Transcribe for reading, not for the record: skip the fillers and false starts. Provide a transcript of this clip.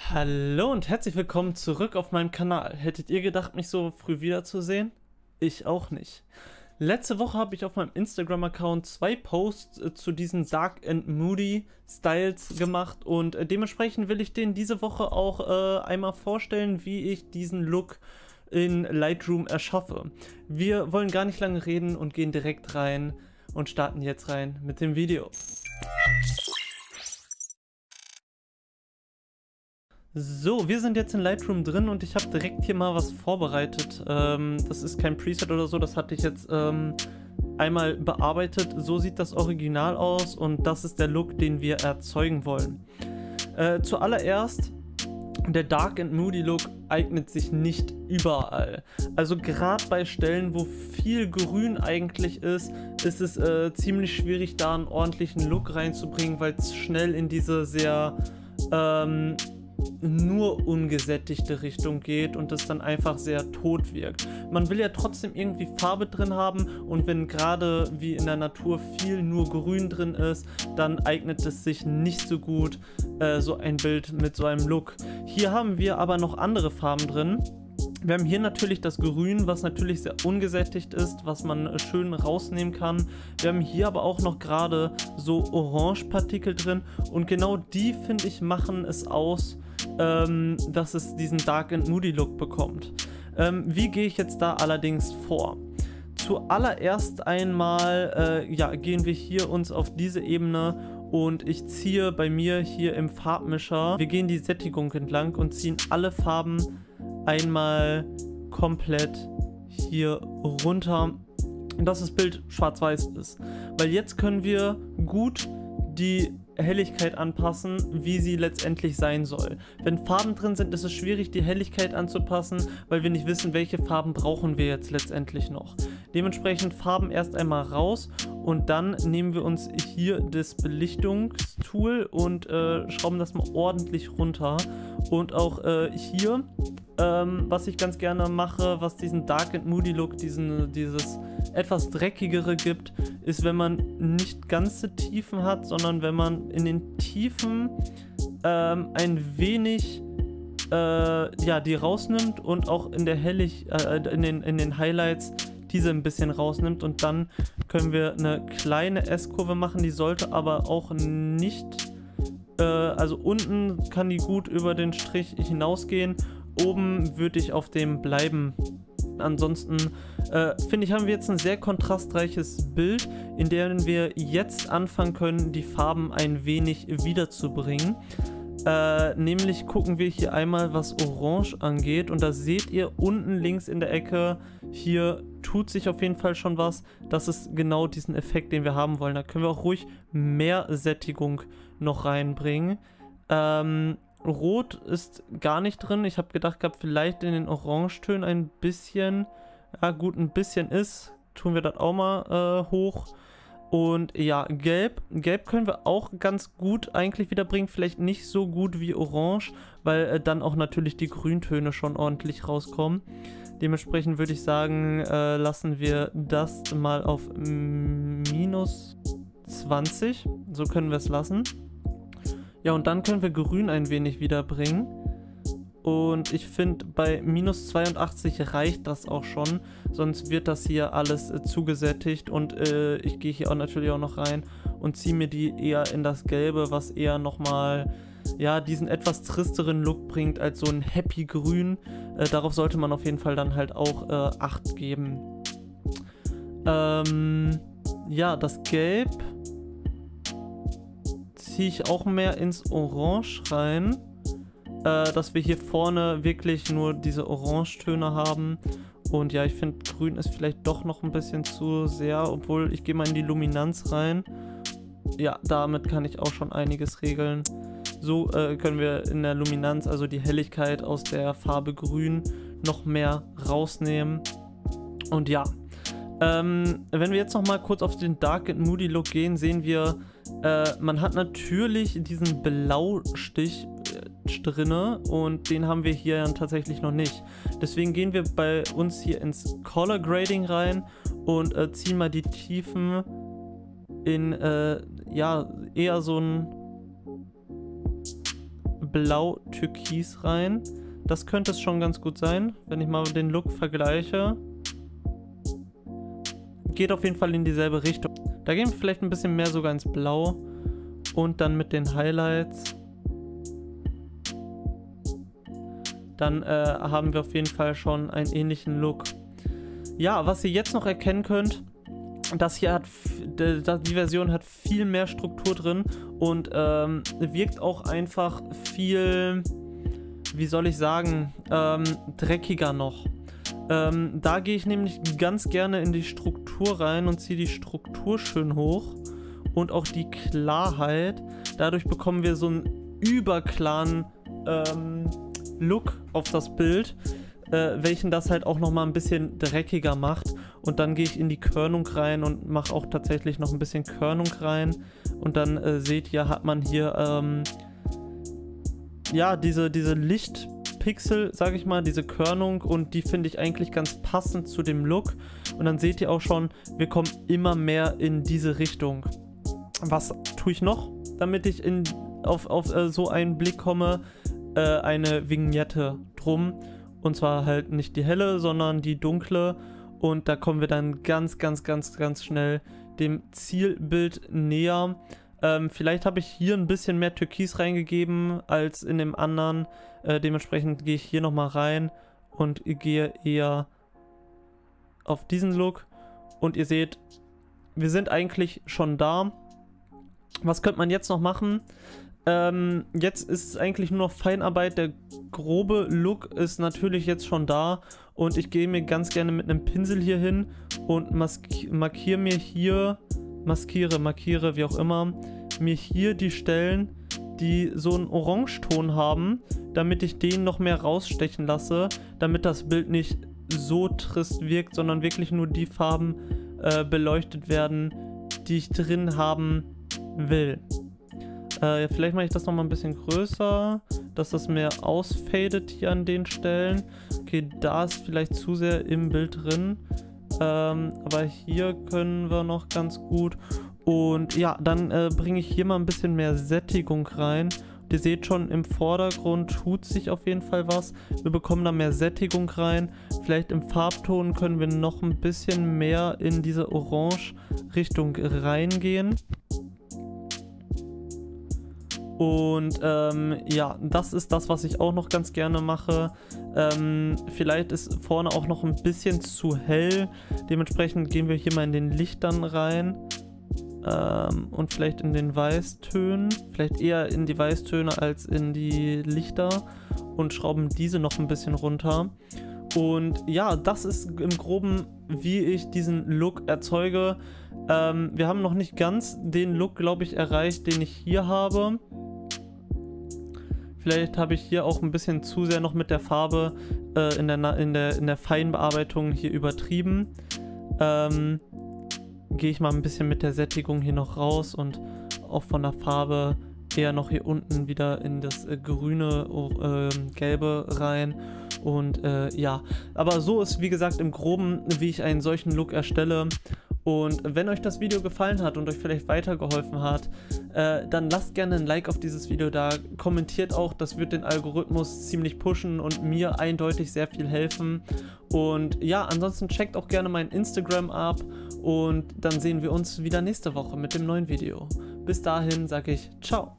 Hallo und herzlich willkommen zurück auf meinem Kanal. Hättet ihr gedacht, mich so früh wiederzusehen? Ich auch nicht. Letzte Woche habe ich auf meinem Instagram-Account 2 Posts zu diesen Dark and Moody Styles gemacht und dementsprechend will ich den diese Woche auch einmal vorstellen, wie ich diesen Look in Lightroom erschaffe. Wir wollen gar nicht lange reden und gehen direkt rein und starten jetzt rein mit dem Video. So, wir sind jetzt in Lightroom drin und ich habe direkt hier mal was vorbereitet. Das ist kein Preset oder so, das hatte ich jetzt einmal bearbeitet. So sieht das Original aus und das ist der Look, den wir erzeugen wollen. Zuallererst, der Dark and Moody Look eignet sich nicht überall. Also gerade bei Stellen, wo viel Grün eigentlich ist es ziemlich schwierig, da einen ordentlichen Look reinzubringen, weil es schnell in diese sehr nur ungesättigte Richtung geht und es dann einfach sehr tot wirkt. Man will ja trotzdem irgendwie Farbe drin haben und wenn gerade wie in der Natur viel nur Grün drin ist, dann eignet es sich nicht so gut, so ein Bild mit so einem Look. Hier haben wir aber noch andere Farben drin. Wir haben hier natürlich das Grün, was natürlich sehr ungesättigt ist, was man schön rausnehmen kann. Wir haben hier aber auch noch gerade so Orange-Partikel drin und genau die, finde ich, machen es aus, dass es diesen Dark and Moody Look bekommt. Wie gehe ich jetzt da allerdings vor? Zuallererst einmal gehen wir hier uns auf diese Ebene und ich ziehe bei mir hier im Farbmischer, wir gehen die Sättigung entlang und ziehen alle Farben einmal komplett hier runter, dass das Bild schwarz-weiß ist. Weil jetzt können wir gut die Helligkeit anpassen, wie sie letztendlich sein soll. Wenn Farben drin sind, ist es schwierig, die Helligkeit anzupassen, weil wir nicht wissen, welche Farben brauchen wir jetzt letztendlich noch. Dementsprechend Farben erst einmal raus und dann nehmen wir uns hier das Belichtungstool und schrauben das mal ordentlich runter. Und auch hier, was ich ganz gerne mache, was diesen Dark and Moody Look, dieses etwas dreckigere gibt, ist, wenn man nicht ganze Tiefen hat, sondern wenn man in den Tiefen ein wenig die rausnimmt und auch in der in den Highlights diese ein bisschen rausnimmt und dann können wir eine kleine S-Kurve machen, die sollte aber auch nicht, also unten kann die gut über den Strich hinausgehen, oben würde ich auf dem bleiben. Ansonsten finde ich, haben wir jetzt ein sehr kontrastreiches Bild, in dem wir jetzt anfangen können, die Farben ein wenig wiederzubringen. Nämlich gucken wir hier einmal, was Orange angeht und da seht ihr unten links in der Ecke, hier tut sich auf jeden Fall schon was. Das ist genau diesen Effekt, den wir haben wollen. Da können wir auch ruhig mehr Sättigung noch reinbringen. Rot ist gar nicht drin. Ich habe gedacht gehabt, vielleicht in den Orangetönen ein bisschen, ja gut, ein bisschen ist. Tun wir das auch mal hoch. Und ja, Gelb. Gelb können wir auch ganz gut eigentlich wiederbringen. Vielleicht nicht so gut wie Orange, weil dann auch natürlich die Grüntöne schon ordentlich rauskommen. Dementsprechend würde ich sagen, lassen wir das mal auf minus 20. So können wir es lassen. Ja, und dann können wir Grün ein wenig wiederbringen. Und ich finde, bei minus 82 reicht das auch schon. Sonst wird das hier alles zugesättigt. Und ich gehe hier auch natürlich auch noch rein und ziehe mir die eher in das Gelbe, was eher nochmal, ja, diesen etwas tristeren Look bringt als so ein Happy Grün. Darauf sollte man auf jeden Fall dann halt auch Acht geben. Ja, das Gelb ziehe ich auch mehr ins Orange rein, dass wir hier vorne wirklich nur diese Orangetöne haben. Und ja, ich finde, Grün ist vielleicht doch noch ein bisschen zu sehr, obwohl ich gehe mal in die Luminanz rein. Ja, damit kann ich auch schon einiges regeln. So können wir in der Luminanz, also die Helligkeit aus der Farbe Grün, noch mehr rausnehmen. Und ja, wenn wir jetzt noch mal kurz auf den Dark and Moody Look gehen, sehen wir, man hat natürlich diesen Blaustich drinne und den haben wir hier dann tatsächlich noch nicht. Deswegen gehen wir bei uns hier ins Color Grading rein und ziehen mal die Tiefen in ja, eher so ein Blau-Türkis rein. Das könnte es schon ganz gut sein, wenn ich mal den Look vergleiche. Geht auf jeden Fall in dieselbe Richtung. Da gehen wir vielleicht ein bisschen mehr sogar ins Blau. Und dann mit den Highlights. Dann haben wir auf jeden Fall schon einen ähnlichen Look. Ja, was ihr jetzt noch erkennen könnt, das hier hat, die Version hat viel mehr Struktur drin und wirkt auch einfach viel, wie soll ich sagen, dreckiger noch. Da gehe ich nämlich ganz gerne in die Struktur rein und ziehe die Struktur schön hoch und auch die Klarheit. Dadurch bekommen wir so einen überklaren Look auf das Bild, welchen das halt auch nochmal ein bisschen dreckiger macht. Und dann gehe ich in die Körnung rein und mache auch tatsächlich noch ein bisschen Körnung rein. Und dann seht ihr, hat man hier ja, diese Lichtpixel, sage ich mal, diese Körnung, und die finde ich eigentlich ganz passend zu dem Look. Und dann seht ihr auch schon, wir kommen immer mehr in diese Richtung. Was tue ich noch, damit ich auf so einen Blick komme? Eine Vignette drum. Und zwar halt nicht die helle, sondern die dunkle. Und da kommen wir dann ganz schnell dem Zielbild näher. Vielleicht habe ich hier ein bisschen mehr Türkis reingegeben als in dem anderen. Dementsprechend gehe ich hier nochmal rein und gehe eher auf diesen Look. Und ihr seht, wir sind eigentlich schon da. Was könnte man jetzt noch machen? Jetzt ist es eigentlich nur noch Feinarbeit. Der grobe Look ist natürlich jetzt schon da. Und ich gehe mir ganz gerne mit einem Pinsel hier hin und markiere mir hier, markiere, wie auch immer, mir hier die Stellen, die so einen Orangeton haben, damit ich den noch mehr rausstechen lasse, damit das Bild nicht so trist wirkt, sondern wirklich nur die Farben beleuchtet werden, die ich drin haben will. Vielleicht mache ich das nochmal ein bisschen größer, dass das mehr ausfadet hier an den Stellen. Okay, da ist vielleicht zu sehr im Bild drin. Aber hier können wir noch ganz gut. Und ja, dann bringe ich hier mal ein bisschen mehr Sättigung rein. Und ihr seht schon, im Vordergrund tut sich auf jeden Fall was. Wir bekommen da mehr Sättigung rein. Vielleicht im Farbton können wir noch ein bisschen mehr in diese Orange-Richtung reingehen. Und ja, das ist das, was ich auch noch ganz gerne mache. Vielleicht ist vorne auch noch ein bisschen zu hell. Dementsprechend gehen wir hier mal in den Lichtern rein. Und vielleicht in den Weißtönen. Vielleicht eher in die Weißtöne als in die Lichter. Und schrauben diese noch ein bisschen runter. Und ja, das ist im Groben, wie ich diesen Look erzeuge. Wir haben noch nicht ganz den Look, glaube ich, erreicht, den ich hier habe. Vielleicht habe ich hier auch ein bisschen zu sehr noch mit der Farbe in der Feinbearbeitung hier übertrieben. Gehe ich mal ein bisschen mit der Sättigung hier noch raus und auch von der Farbe eher noch hier unten wieder in das grüne, gelbe rein. Und ja, aber so ist, wie gesagt, im Groben, wie ich einen solchen Look erstelle. Und wenn euch das Video gefallen hat und euch vielleicht weitergeholfen hat, dann lasst gerne ein Like auf dieses Video da, kommentiert auch, das wird den Algorithmus ziemlich pushen und mir eindeutig sehr viel helfen. Und ja, ansonsten checkt auch gerne mein Instagram ab und dann sehen wir uns wieder nächste Woche mit dem neuen Video. Bis dahin sage ich ciao.